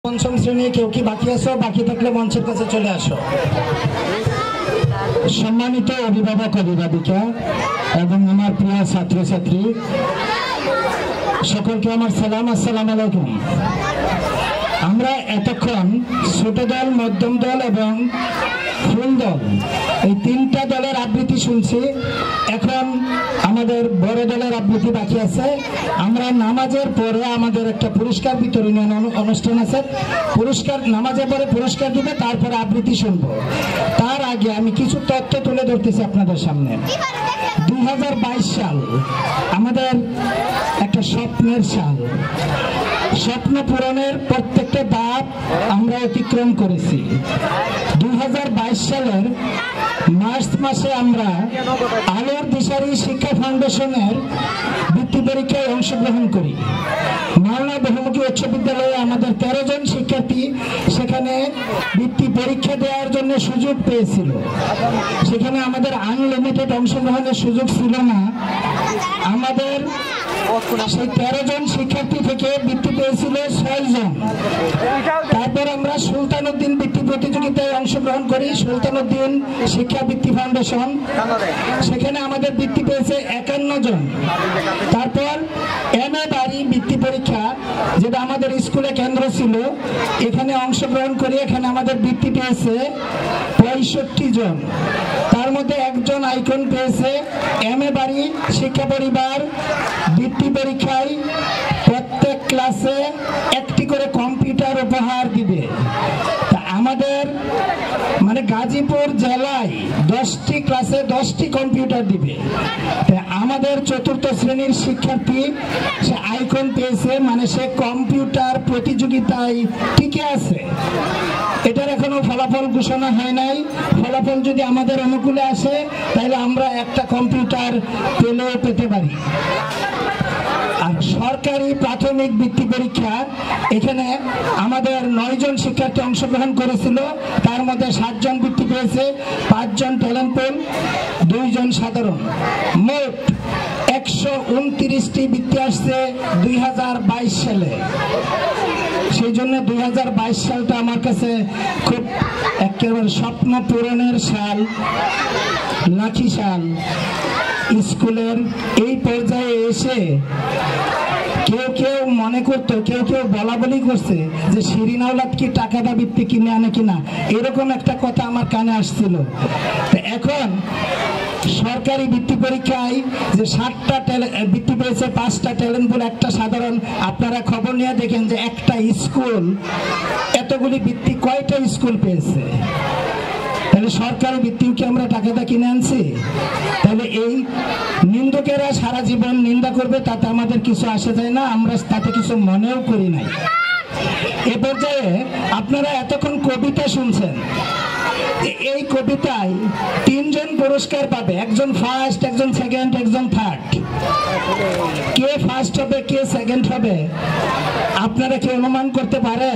পঞ্চম শ্রেণী কেউ কি বাকি আছো? বাকি থাকলে মঞ্চের কাছে চলে আসো। সম্মানিত অভিভাবক অভিভাবিকা এবং আমার প্রিয় ছাত্রছাত্রী সকলকে আমার সালাম, আসসালামু আলাইকুম। আমরা এতক্ষণ ছোট দল, মধ্যম দল এবং ফুল দল এই তিনটা দলের আবৃত্তি শুনছি। এখন আমাদের বড় দলের আবৃত্তি বাকি আছে। আমরা নামাজের পরে আমাদের একটা পুরস্কার বিতরণী অনুষ্ঠান আছে। পুরস্কার নামাজের পরে পুরস্কার দিবে, তারপরে আবৃত্তি শুনবো। তার আগে আমি কিছু তথ্য তুলে ধরতেছি আপনাদের সামনে। 2022 সাল আমাদের একটা স্বপ্নের সাল। স্বপ্ন পূরণের প্রত্যেকটা ধাপ আমরা অতিক্রম করেছি। 2022 সালের মার্চ মাসে আমরা আলোর দিশারি শিক্ষা ফাউন্ডেশনের বৃত্তি পরীক্ষায় অংশগ্রহণ করি। মাওলানা বহুমুখী উচ্চ বিদ্যালয়ে আমাদের 13 জন শিক্ষার্থী সেখানে বৃত্তি পরীক্ষা দেওয়ার জন্য সুযোগ পেয়েছিল। সেখানে আমাদের আনলিমিটেড অংশগ্রহণের সুযোগ ছিল না। আমাদের সেই 13 জন শিক্ষার্থী থেকে বৃত্তি পেয়েছিল 6 জন। তারপর আমরা সুলতানুদ্দিন বৃত্তি প্রতিযোগিতায় অংশগ্রহণ করি, সুলতানুদ্দিন শিক্ষা বৃত্তি ফাউন্ডেশন। সেখানে আমাদের বৃত্তি পেয়েছে 51 জন। তারপর এমএ বাড়ি বৃত্তি পরীক্ষা, যেটা আমাদের স্কুলে কেন্দ্র ছিল, এখানে অংশগ্রহণ করি। এখানে আমাদের বৃত্তি পেয়েছে 65 জন। তার মধ্যে একজন আইকন পেয়েছে। এমএ বাড়ি শিক্ষা পরিবার বৃত্তি পরীক্ষায় প্রত্যেক ক্লাসে একটি করে কম্পিউটার উপহার দিবে। আমাদের মানে গাজীপুর জেলায় 10টি ক্লাসে 10টি কম্পিউটার দিবে। আমাদের 4th শ্রেণীর শিক্ষার্থী সে আইকন পেয়েছে, মানে সে কম্পিউটার প্রতিযোগিতায় টিকে আছে। এটার এখনো ফলাফল ঘোষণা হয় নাই। ফলাফল যদি আমাদের অনুকূলে আসে তাহলে আমরা একটা কম্পিউটার পেলেও পেতে পারি। আর সরকারি প্রাথমিক বৃত্তি পরীক্ষা, এখানে আমাদের 9 জন শিক্ষার্থী অংশগ্রহণ করেছিল। তার মধ্যে 7 জন বৃত্তি পেয়েছে, 5 জন ট্যালেন্ট পুল, 2 জন সাধারণ। মোট 129টি বৃত্তি আসছে 2022 সালে। সেই জন্য 2022 সালটা আমার কাছে খুব একেবারে স্বপ্ন পূরণের সাল, লাকি সাল। স্কুলের এই পর্যায়ে এসে কেউ কেউ মনে করতো, কেউ কেউ বলা বলি করছে যে শিরিন আওলাদ কি টাকাটা বৃত্তি কিনে আনে কিনা, এরকম একটা কথা আমার কানে আসছিল। এখন সরকারি বৃত্তি পরীক্ষায় যে 7টা বৃত্তি পেয়েছে, 5টা ট্যালেন্ট পুল, একটা সাধারণ। আপনারা খবর নিয়ে দেখেন যে একটা স্কুল এতগুলি বৃত্তি কয়টা স্কুল পেয়েছে। তাহলে সরকারি বৃত্তিও কি আমরা টাকাটা কিনে আনছি? তাহলে এই নিন্দুকেরা সারা জীবন নিন্দা করবে, তাতে আমাদের কিছু আসে যায় না, আমরা তাতে কিছু মনেও করি নাই। এ পর্যায়ে আপনারা এতক্ষণ কবিতা শুনছেন। এই কবিতায় 3 জন পুরস্কার পাবে, একজন ফার্স্ট, একজন সেকেন্ড, একজন থার্ড। কে ফার্স্ট হবে, কে সেকেন্ড হবে, আপনারা কি অনুমান করতে পারেন?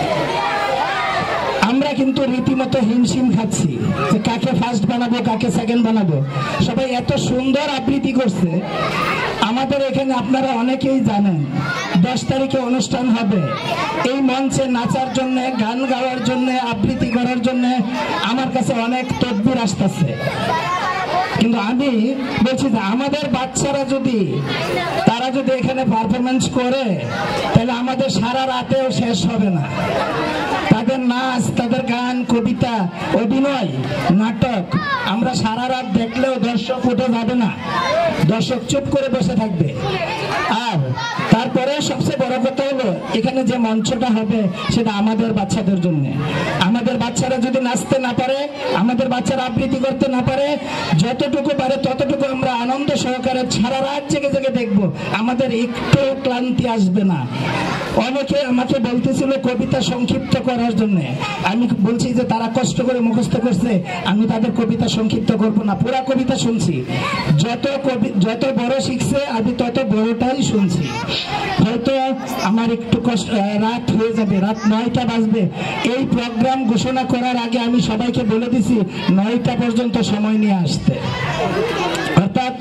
আমরা কিন্তু রীতিমতো হিমশিম খাচ্ছি যে কাকে ফার্স্ট বানাবো, কাকে সেকেন্ড বানাবো। সবাই এত সুন্দর আবৃত্তি করছে। আমাদের এখানে আপনারা অনেকেই জানেন 10 তারিখে অনুষ্ঠান হবে। এই মঞ্চে নাচার জন্য, গান গাওয়ার জন্য, আবৃত্তি করার জন্য আমার কাছে অনেক তদবির আসতেছে। কিন্তু আমি বলছি যে আমাদের বাচ্চারা যদি এখানে পারফরমেন্স করে তাহলে আমাদের সারা রাতেও শেষ হবে না। তাদের নাচ, তাদের গান, কবিতা, অভিনয়, নাটক আমরা সারা রাত দেখলেও দর্শক উঠে যাবে না, দর্শক চুপ করে বসে থাকবে। আর তারপরে সবচেয়ে বড় কথা হলো এখানে যে মঞ্চটা হবে সেটা আমাদের বাচ্চাদের জন্য। আমাদের বাচ্চারা যদি নাচতে না পারে, আমাদের বাচ্চারা আবৃত্তি করতে না পারে, যতটুকু পারে ততটুকু আমরা আনন্দ সহকারে সারা রাত জেগে জেগে দেখবো, আমাদের একটু ক্লান্তি আসবে না। অনেকে আমাকে বলতেছিল কবিতা সংক্ষিপ্ত করার জন্য। আমি বলছি যে তারা কষ্ট করে মুখস্থ করছে, আমি তাদের কবিতা সংক্ষিপ্ত করব না, পুরা কবিতা শুনছি। যত বড় শিখছে আমি তত বড়টাই শুনছি। হয়তো আমার একটু কষ্ট, রাত হয়ে যাবে, রাত 9টা বাজবে। এই প্রোগ্রাম ঘোষণা করার আগে আমি সবাইকে বলে দিছি 9টা পর্যন্ত সময় নিয়ে আসতে। অর্থাৎ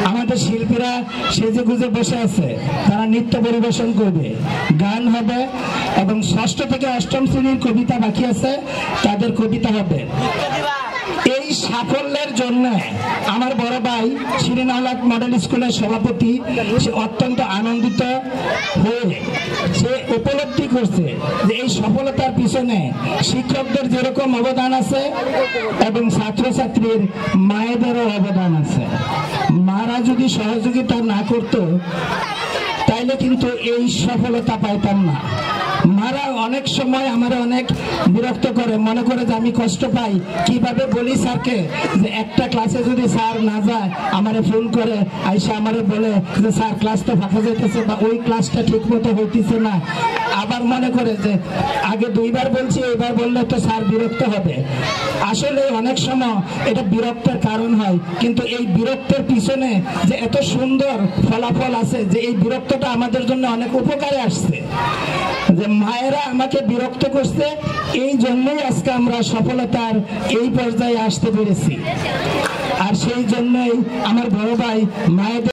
আমাদের শিল্পীরা সেজে গুজে বসে আছে, তারা নৃত্য পরিবেশন করবে, গান হবে এবং 6ষ্ঠ থেকে 8ম শ্রেণীর কবিতা বাকি আছে, তাদের কবিতা হবে। এই সাফল্যের জন্য আমার বড় ভাই শিরিন আহলাদ মডেল স্কুলের সভাপতি সে অত্যন্ত আনন্দিত হয়ে সে উপলব্ধি করছে যে এই সফলতার পিছনে শিক্ষকদের যেরকম অবদান আছে এবং ছাত্রছাত্রীর মায়েদেরও অবদান আছে। মারা যদি সহযোগিতা না করত তাইলে কিন্তু এই সফলতা পাইতাম না। মারা অনেক সময় আমার অনেক বিরক্ত করে, মনে করে যে আমি কষ্ট পাই, কিভাবে বলি স্যারকে যে একটা ক্লাসে যদি স্যার না যায় আমারে ফোন করে আইসা আমারে বলে যে স্যার ক্লাসটা ফাঁকা যেতেছে বা ওই ক্লাসটা ঠিক মতো হইতেছে না। আবার মনে করে যে আগে 2বার বলছি, এবার বললে তো স্যার বিরক্ত হবে। আসলে অনেক সময় এটা বিরক্তের কারণ হয়, কিন্তু এই বিরক্তের পিছনে যে এত সুন্দর ফলাফল আছে যে এই বিরক্তটা আমাদের জন্য অনেক উপকারে আসছে। যে মায়েরা আমাকে বিরক্ত করছে, এই জন্যই আজকে আমরা সফলতার এই পর্যায়ে আসতে পেরেছি। আর সেই জন্যই আমার বড় ভাই মায়েদের